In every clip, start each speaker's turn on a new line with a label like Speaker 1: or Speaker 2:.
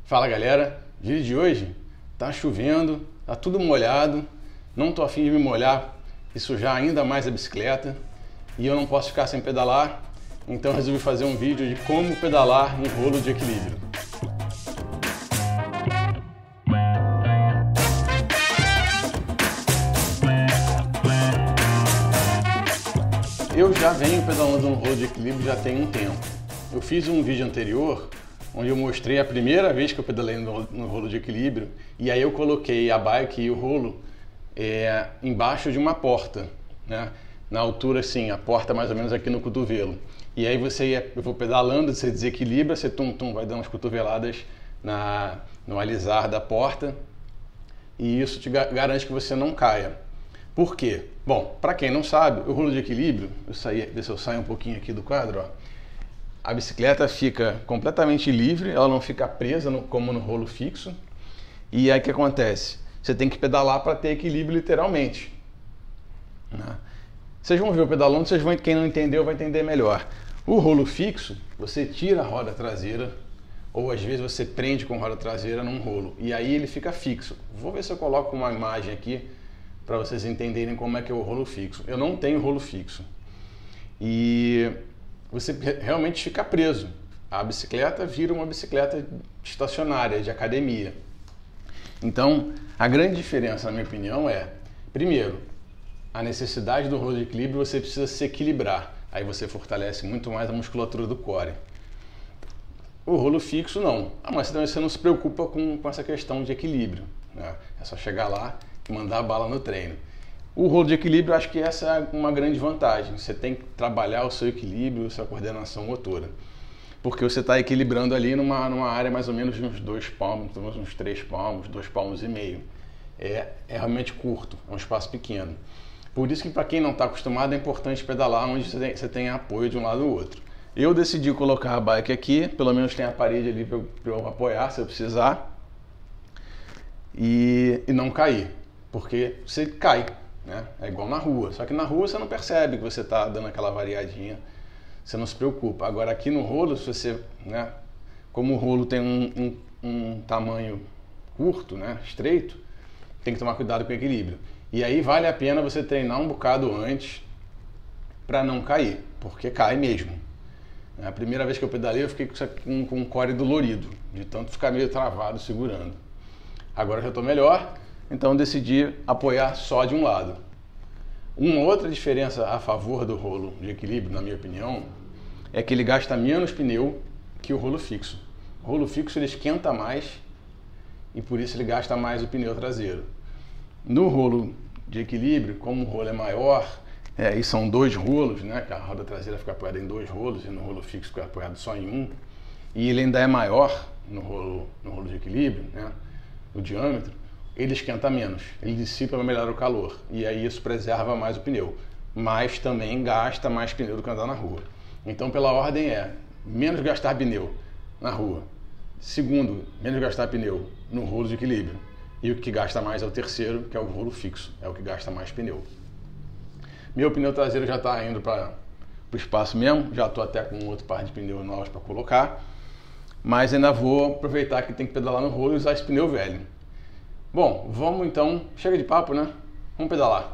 Speaker 1: Fala galera, vídeo de hoje tá chovendo, tá tudo molhado, não tô afim de me molhar e sujar ainda mais a bicicleta e eu não posso ficar sem pedalar, então resolvi fazer um vídeo de como pedalar em rolo de equilíbrio. Eu já venho pedalando no rolo de equilíbrio já tem um tempo. Eu fiz um vídeo anterior onde eu mostrei a primeira vez que eu pedalei no rolo de equilíbrio e aí eu coloquei a bike e o rolo embaixo de uma porta, né? Na altura assim, a porta mais ou menos aqui no cotovelo. E aí eu vou pedalando, você desequilibra, você vai dando umas cotoveladas no alisar da porta e isso te garante que você não caia. Por quê? Bom, para quem não sabe, o rolo de equilíbrio, ver se eu saio um pouquinho aqui do quadro, ó. A bicicleta fica completamente livre, ela não fica presa como no rolo fixo. E aí o que acontece? Você tem que pedalar para ter equilíbrio literalmente, né? Vocês vão ver o pedalando, quem não entendeu vai entender melhor. O rolo fixo, você tira a roda traseira, ou às vezes você prende com a roda traseira num rolo, e aí ele fica fixo. Vou ver se eu coloco uma imagem aqui para vocês entenderem como é que é o rolo fixo. Eu não tenho rolo fixo. E você realmente fica preso. A bicicleta vira uma bicicleta estacionária, de academia. Então, a grande diferença, na minha opinião, é, primeiro, a necessidade do rolo de equilíbrio, você precisa se equilibrar. Aí você fortalece muito mais a musculatura do core. O rolo fixo, não. Mas também você não se preocupa com essa questão de equilíbrio, né? É só chegar lá e mandar a bala no treino. O rolo de equilíbrio, acho que essa é uma grande vantagem. Você tem que trabalhar o seu equilíbrio, sua coordenação motora. Porque você está equilibrando ali numa área mais ou menos de uns 2 palmos, uns 3 palmos, 2 palmos e meio. É realmente curto, é um espaço pequeno. Por isso que para quem não está acostumado é importante pedalar onde você tem apoio de um lado ou outro. Eu decidi colocar a bike aqui, pelo menos tem a parede ali para eu apoiar se eu precisar. E não cair, porque você cai, né? É igual na rua, só que na rua você não percebe que você está dando aquela variadinha, você não se preocupa. Agora aqui no rolo, se você, né, como o rolo tem um tamanho curto, né, estreito, tem que tomar cuidado com o equilíbrio. E aí vale a pena você treinar um bocado antes para não cair, porque cai mesmo. A primeira vez que eu pedalei eu fiquei com o core dolorido, de tanto ficar meio travado segurando. Agora já estou melhor, então decidi apoiar só de um lado. Uma outra diferença a favor do rolo de equilíbrio, na minha opinião, é que ele gasta menos pneu que o rolo fixo. O rolo fixo ele esquenta mais e por isso ele gasta mais o pneu traseiro. No rolo de equilíbrio, como o rolo é maior, e são 2 rolos, né, que a roda traseira fica apoiada em 2 rolos e no rolo fixo fica apoiado só em um, e ele ainda é maior no rolo de equilíbrio, né, o diâmetro, ele esquenta menos, ele dissipa melhor o calor, e aí isso preserva mais o pneu, mas também gasta mais pneu do que andar na rua. Então pela ordem menos gastar pneu na rua, segundo, menos gastar pneu no rolo de equilíbrio, e o que gasta mais é o terceiro, que é o rolo fixo, é o que gasta mais pneu. Meu pneu traseiro já está indo para o espaço mesmo, já estou até com outro par de pneus novos para colocar, mas ainda vou aproveitar que tem que pedalar no rolo e usar esse pneu velho. Bom, vamos então, chega de papo, né? Vamos pedalar.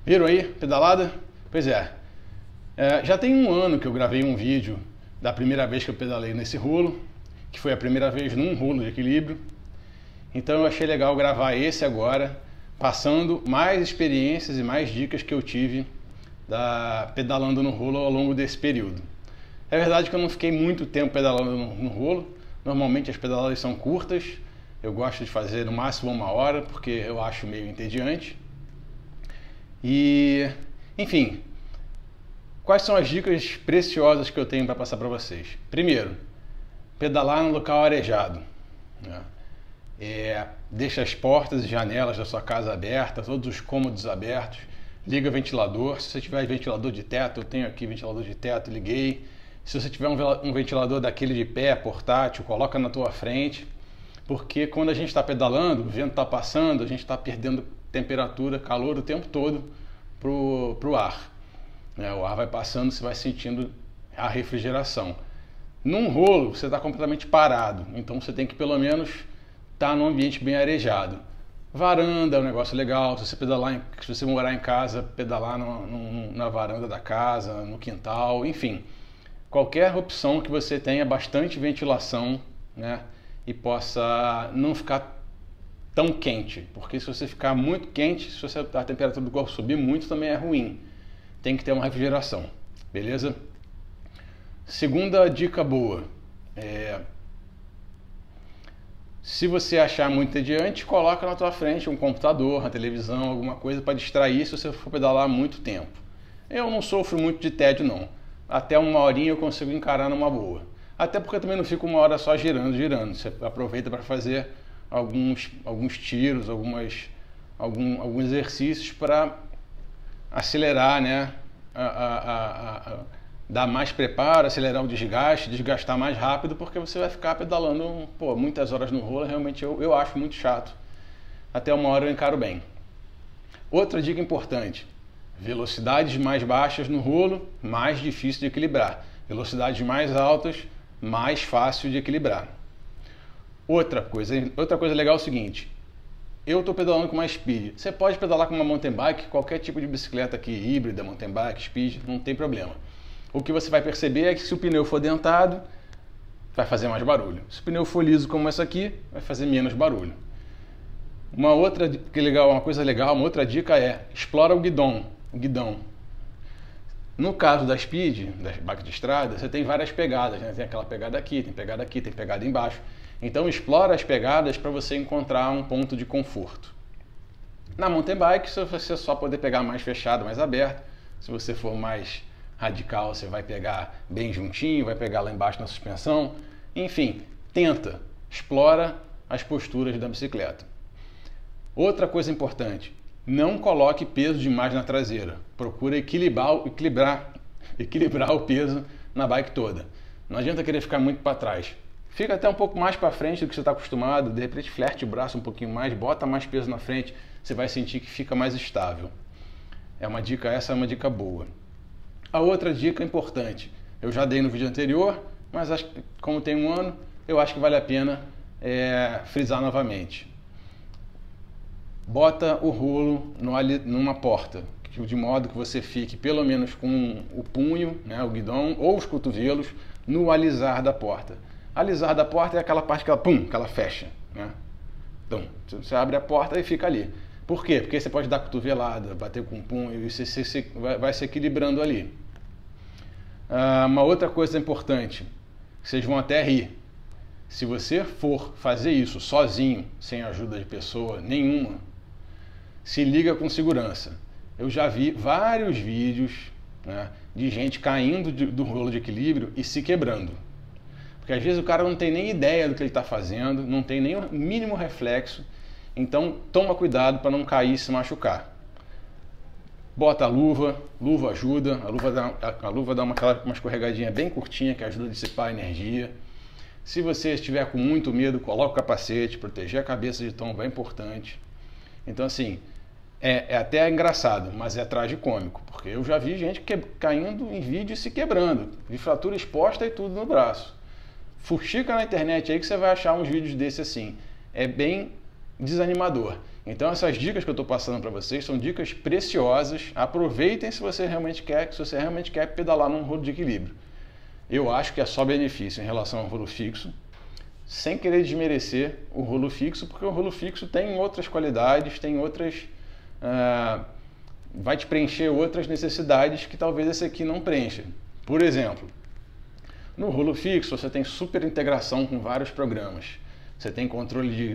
Speaker 1: Viram aí, pedalada? Pois é. Já tem um ano que eu gravei um vídeo da primeira vez que eu pedalei nesse rolo, que foi a primeira vez num rolo de equilíbrio. Então eu achei legal gravar esse agora, passando mais experiências e mais dicas que eu tive pedalando no rolo ao longo desse período. É verdade que eu não fiquei muito tempo pedalando no rolo. Normalmente as pedaladas são curtas. Eu gosto de fazer no máximo 1 hora, porque eu acho meio entediante. E, enfim, quais são as dicas preciosas que eu tenho para passar para vocês? Primeiro, pedalar no local arejado, né? Deixa as portas e janelas da sua casa abertas, todos os cômodos abertos, liga ventilador. Se você tiver ventilador de teto, eu tenho aqui ventilador de teto, liguei. Se você tiver um ventilador daquele de pé, portátil, coloca na tua frente, porque quando a gente está pedalando, o vento está passando, a gente está perdendo temperatura, calor o tempo todo pro ar. O ar vai passando, você vai sentindo a refrigeração. Num rolo, você está completamente parado, então você tem que pelo menos estar num ambiente bem arejado. Varanda é um negócio legal, se você morar em casa, pedalar na varanda da casa, no quintal, enfim. Qualquer opção que você tenha bastante ventilação, né, e possa não ficar tão quente, porque se você ficar muito quente, se a temperatura do corpo subir muito, também é ruim. Tem que ter uma refrigeração, beleza? Segunda dica boa, se você achar muito entediante, coloca na tua frente um computador, uma televisão, alguma coisa para distrair se você for pedalar muito tempo. Eu não sofro muito de tédio não, até 1 horinha eu consigo encarar numa boa. Até porque eu também não fico 1 hora só girando. Você aproveita para fazer alguns tiros, alguns exercícios para acelerar, né? Dar mais preparo, acelerar o desgaste, desgastar mais rápido, porque você vai ficar pedalando muitas horas no rolo. Realmente eu acho muito chato. Até 1 hora eu encaro bem. Outra dica importante: velocidades mais baixas no rolo, mais difícil de equilibrar. Velocidades mais altas, mais fácil de equilibrar. Outra coisa legal é o seguinte: eu estou pedalando com uma speed. Você pode pedalar com uma mountain bike, qualquer tipo de bicicleta aqui, híbrida, mountain bike, speed, não tem problema. O que você vai perceber é que se o pneu for dentado, vai fazer mais barulho. Se o pneu for liso como essa aqui, vai fazer menos barulho. Uma outra dica é: explora o guidão. No caso da speed, da bike de estrada, você tem várias pegadas, né? Tem aquela pegada aqui, tem pegada embaixo. Então explora as pegadas para você encontrar um ponto de conforto. Na mountain bike, você só poder pegar mais fechado, mais aberto. Se você for mais radical, você vai pegar bem juntinho, vai pegar lá embaixo na suspensão. Enfim, explora as posturas da bicicleta. Outra coisa importante: não coloque peso demais na traseira. Procura equilibrar o peso na bike toda. Não adianta querer ficar muito para trás. Fica até um pouco mais para frente do que você está acostumado. De repente flerte o braço um pouquinho mais, bota mais peso na frente. Você vai sentir que fica mais estável. Essa é uma dica boa. A outra dica importante, eu já dei no vídeo anterior, mas como tem 1 ano, eu acho que vale a pena frisar novamente. Bota o rolo numa porta, de modo que você fique pelo menos com o punho, né, o guidão ou os cotovelos no alisar da porta. Alisar da porta é aquela parte que ela fecha, né? Então, você abre a porta e fica ali. Por quê? Porque você pode dar cotovelada, bater com o punho e você vai se equilibrando ali. Uma outra coisa importante, vocês vão até rir. Se você for fazer isso sozinho, sem ajuda de pessoa nenhuma, se liga com segurança. Eu já vi vários vídeos, né, de gente caindo do rolo de equilíbrio e se quebrando. Porque às vezes o cara não tem nem ideia do que ele está fazendo, não tem nem o mínimo reflexo. Então toma cuidado para não cair e se machucar. Bota a luva ajuda, a luva dá uma escorregadinha bem curtinha que ajuda a dissipar a energia. Se você estiver com muito medo, coloca o capacete, proteger a cabeça de tombo é importante. Então assim, é até engraçado, mas é tragicômico, porque eu já vi gente caindo em vídeo e se quebrando, de fratura exposta e tudo no braço. Fuxica na internet aí que você vai achar uns vídeos desse assim. É bem desanimador. Então essas dicas que eu estou passando para vocês são dicas preciosas. Aproveitem se você realmente quer pedalar num rolo de equilíbrio. Eu acho que é só benefício em relação ao rolo fixo, sem querer desmerecer o rolo fixo, porque o rolo fixo tem outras qualidades, tem outras... vai te preencher outras necessidades que talvez esse aqui não preencha. Por exemplo, no rolo fixo você tem super integração com vários programas. Você tem controle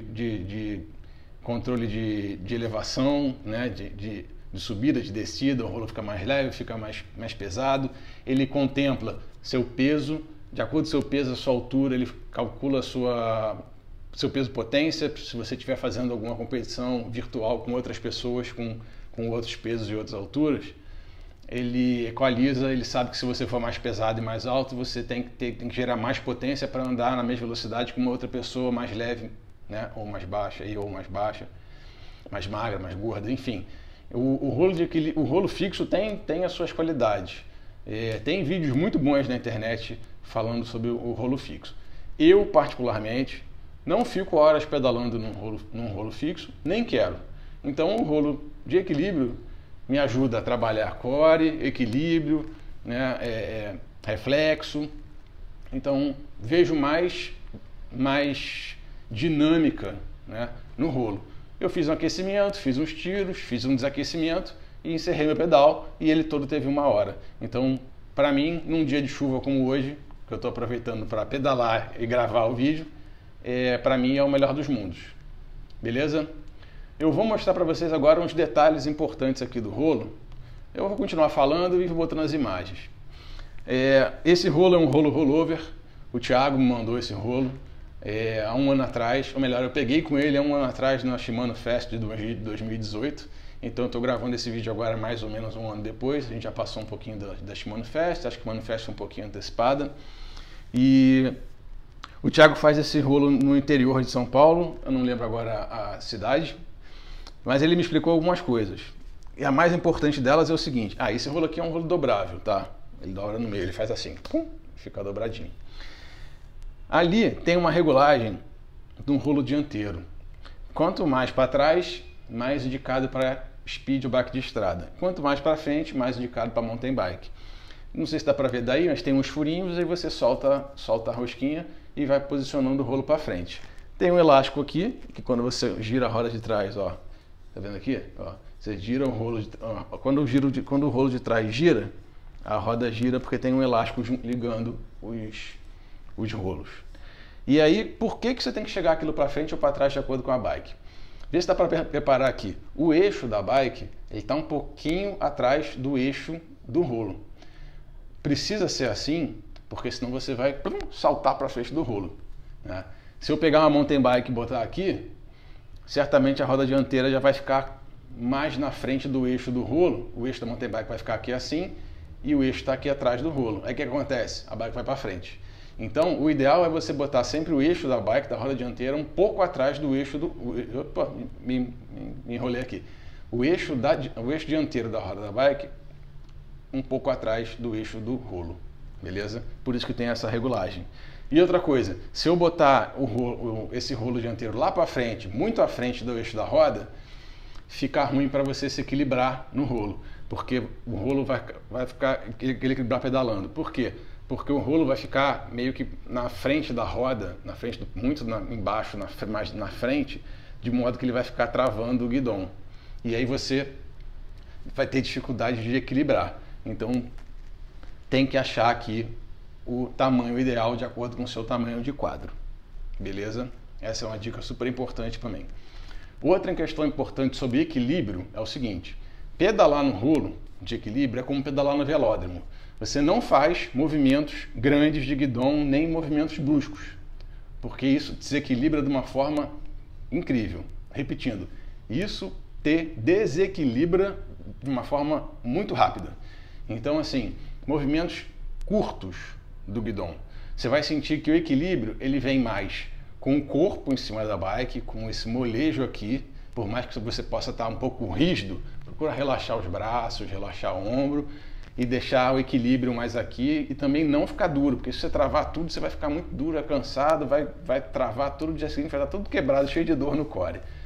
Speaker 1: de elevação, né? de subida, de descida, o rolo fica mais leve, fica mais pesado. Ele contempla seu peso, de acordo com seu peso, a sua altura, ele calcula seu peso potência, se você estiver fazendo alguma competição virtual com outras pessoas, com outros pesos e outras alturas, ele equaliza, ele sabe que se você for mais pesado e mais alto, você tem que gerar mais potência para andar na mesma velocidade que uma outra pessoa mais leve, né? Ou mais baixa, mais magra, mais gorda, enfim. O rolo fixo tem as suas qualidades. Tem vídeos muito bons na internet falando sobre o rolo fixo. Eu, particularmente, não fico horas pedalando num rolo fixo, nem quero. Então, o rolo de equilíbrio me ajuda a trabalhar core, equilíbrio, né, reflexo. Então, vejo mais dinâmica, né, no rolo. Eu fiz um aquecimento, fiz uns tiros, fiz um desaquecimento e encerrei meu pedal e ele todo teve 1 hora. Então, para mim, num dia de chuva como hoje, que eu estou aproveitando para pedalar e gravar o vídeo, para mim é o melhor dos mundos. Beleza? Eu vou mostrar para vocês agora uns detalhes importantes aqui do rolo. Eu vou continuar falando e vou botando as imagens. Esse rolo é um rolo rollover. O Thiago me mandou esse rolo há 1 ano atrás. Ou melhor, eu peguei com ele há 1 ano atrás na Shimano Fest de 2018. Então eu estou gravando esse vídeo agora mais ou menos 1 ano depois. A gente já passou um pouquinho da Shimano Fest. Acho que a Shimano Fest é um pouquinho antecipada. E o Thiago faz esse rolo no interior de São Paulo. Eu não lembro agora a cidade. Mas ele me explicou algumas coisas. E a mais importante delas é o seguinte. Esse rolo aqui é um rolo dobrável, tá? Ele dobra no meio, ele faz assim, pum, fica dobradinho. Ali tem uma regulagem de um rolo dianteiro. Quanto mais para trás, mais indicado para speed ou bike de estrada. Quanto mais para frente, mais indicado para mountain bike. Não sei se dá para ver daí, mas tem uns furinhos, aí você solta a rosquinha e vai posicionando o rolo para frente. Tem um elástico aqui, que quando você gira a roda de trás, ó, tá vendo aqui? Ó, você gira o rolo quando o rolo de trás gira, a roda gira porque tem um elástico ligando os rolos. E aí, por que você tem que chegar aquilo para frente ou para trás de acordo com a bike? Vê se dá para preparar aqui. O eixo da bike está um pouquinho atrás do eixo do rolo. Precisa ser assim, porque senão você vai saltar para frente do rolo, né? Se eu pegar uma mountain bike e botar aqui, certamente a roda dianteira já vai ficar mais na frente do eixo do rolo. O eixo da mountain bike vai ficar aqui assim e o eixo está aqui atrás do rolo. Aí o que acontece? A bike vai para frente. Então, o ideal é você botar sempre o eixo da bike, da roda dianteira, um pouco atrás do eixo do... Opa, me enrolei aqui. O eixo dianteiro da roda da bike, um pouco atrás do eixo do rolo. Beleza? Por isso que tem essa regulagem. E outra coisa, se eu botar esse rolo dianteiro lá para frente, muito à frente do eixo da roda, fica ruim para você se equilibrar no rolo, porque o rolo vai ficar equilibrar pedalando. Por quê? Porque o rolo vai ficar meio que na frente da roda, embaixo, mais na frente, de modo que ele vai ficar travando o guidão. E aí você vai ter dificuldade de equilibrar. Então tem que achar aqui o tamanho ideal de acordo com o seu tamanho de quadro. Beleza? Essa é uma dica super importante também. Outra questão importante sobre equilíbrio é o seguinte: pedalar no rolo de equilíbrio é como pedalar no velódromo. Você não faz movimentos grandes de guidão nem movimentos bruscos, porque isso desequilibra de uma forma incrível. Repetindo, isso te desequilibra de uma forma muito rápida. Então, assim, movimentos curtos do guidão. Você vai sentir que o equilíbrio ele vem mais com o corpo em cima da bike, com esse molejo aqui. Por mais que você possa estar um pouco rígido, procura relaxar os braços, relaxar o ombro e deixar o equilíbrio mais aqui e também não ficar duro, porque se você travar tudo, você vai ficar muito duro, cansado, vai travar tudo, dia seguinte vai estar tudo quebrado, cheio de dor no core.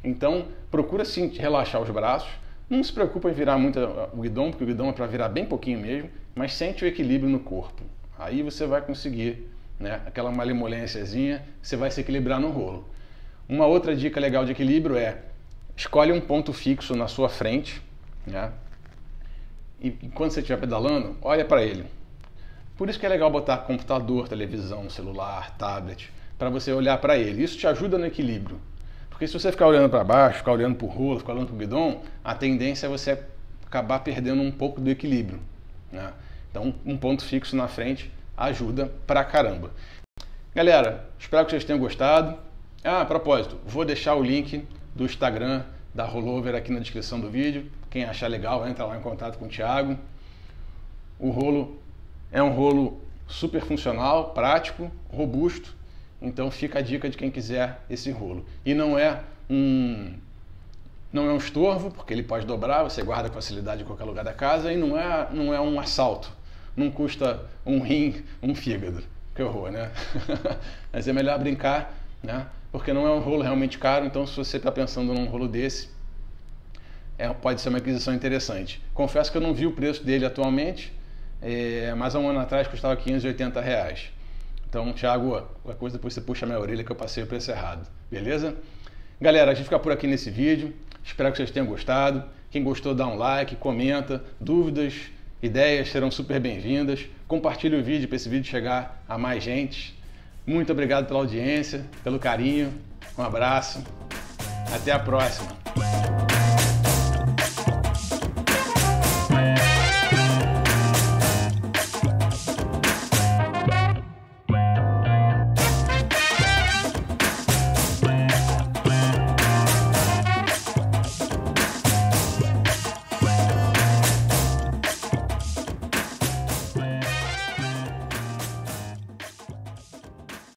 Speaker 1: Então, procura sim relaxar os braços. Não se preocupa em virar muito o guidão, porque o guidão é para virar bem pouquinho mesmo, mas sente o equilíbrio no corpo. Aí você vai conseguir, né, aquela malemolênciazinha, você vai se equilibrar no rolo. Uma outra dica legal de equilíbrio é, escolhe um ponto fixo na sua frente, né, e quando você estiver pedalando, olha para ele. Por isso que é legal botar computador, televisão, celular, tablet, para você olhar para ele. Isso te ajuda no equilíbrio. Porque se você ficar olhando para baixo, ficar olhando para o rolo, ficar olhando para o guidão, a tendência é você acabar perdendo um pouco do equilíbrio, né? Então, um ponto fixo na frente ajuda pra caramba. Galera, espero que vocês tenham gostado. A propósito, vou deixar o link do Instagram da Rollover aqui na descrição do vídeo. Quem achar legal, entra lá em contato com o Thiago. O rolo é um rolo super funcional, prático, robusto. Então fica a dica de quem quiser esse rolo. E não é um estorvo, porque ele pode dobrar, você guarda com facilidade em qualquer lugar da casa, e não é um assalto. Não custa um rim, um fígado. Que horror, né? Mas é melhor brincar, né? Porque não é um rolo realmente caro, então se você está pensando num rolo desse, pode ser uma aquisição interessante. Confesso que eu não vi o preço dele atualmente, mas há um ano atrás custava R$580. Então, Thiago, qualquer coisa depois você puxa a minha orelha que eu passei o preço errado, beleza? Galera, a gente fica por aqui nesse vídeo, espero que vocês tenham gostado. Quem gostou, dá um like, comenta, dúvidas, ideias serão super bem-vindas. Compartilhe o vídeo para esse vídeo chegar a mais gente. Muito obrigado pela audiência, pelo carinho, um abraço, até a próxima.